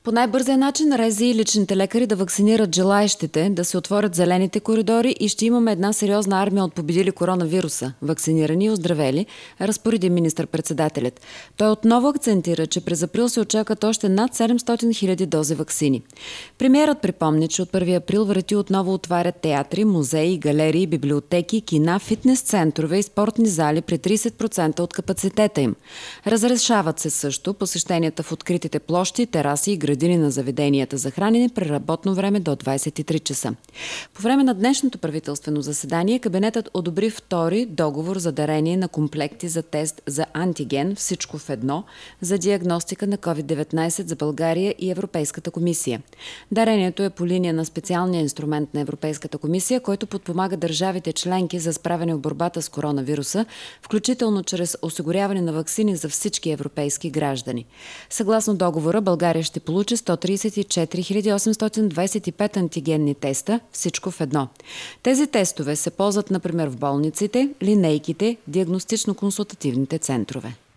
По най-бързия начин РЗИ и личните лекари да вакцинират желаещите, да се отворят зелените коридори и ще имаме една сериозна армия от победили коронавируса, вакцинирани и оздравели, разпореди министър-председателят. Той отново акцентира, че през април се очакват още над 700 хиляди дози ваксини. Премиерът припомни, че от 1 април врати отново отварят театри, музеи, галерии, библиотеки, кина, фитнес центрове и спортни зали при 30% от капацитета им. Разрешават се също посещенията в откритите площи, тераси и градини на заведенията за хранене при работно време до 23 часа. По време на днешното правителствено заседание кабинетът одобри втори договор за дарение на комплекти за тест за антиген "Всичко в едно" за диагностика на COVID-19 за България и Европейската комисия. Дарението е по линия на специалния инструмент на Европейската комисия, който подпомага държавите членки за справяне в борбата с коронавируса, включително чрез осигуряване на ваксини за всички европейски граждани. Съгласно договора, България ще получи 134 825 антигенни теста, всичко в едно. Тези тестове се ползват, например, в болниците, линейките, диагностично-консултативните центрове.